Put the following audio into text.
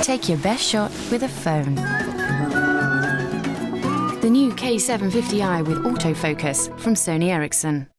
Take your best shot with a phone. The new K750iE with autofocus from Sony Ericsson.